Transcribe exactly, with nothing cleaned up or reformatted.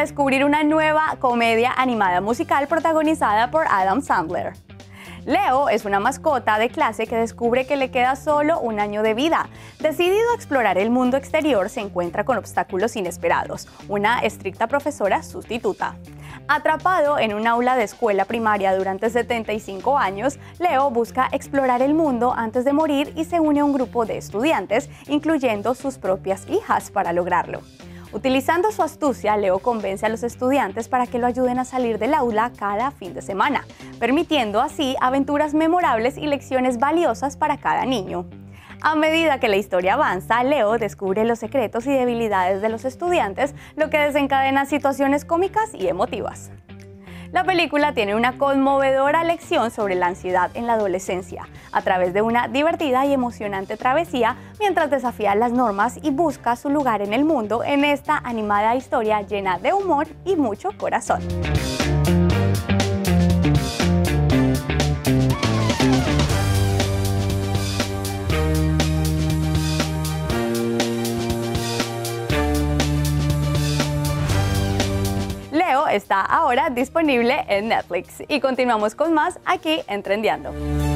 descubrir una nueva comedia animada musical protagonizada por Adam Sandler. Leo es una mascota de clase que descubre que le queda solo un año de vida. Decidido a explorar el mundo exterior, se encuentra con obstáculos inesperados, una estricta profesora sustituta. Atrapado en un aula de escuela primaria durante setenta y cinco años, Leo busca explorar el mundo antes de morir y se une a un grupo de estudiantes, incluyendo sus propias hijas, para lograrlo. Utilizando su astucia, Leo convence a los estudiantes para que lo ayuden a salir del aula cada fin de semana, permitiendo así aventuras memorables y lecciones valiosas para cada niño. A medida que la historia avanza, Leo descubre los secretos y debilidades de los estudiantes, lo que desencadena situaciones cómicas y emotivas. La película tiene una conmovedora lección sobre la ansiedad en la adolescencia, a través de una divertida y emocionante travesía, mientras desafía las normas y busca su lugar en el mundo en esta animada historia llena de humor y mucho corazón. Leo está ahora disponible en Netflix y continuamos con más aquí en Trendeando.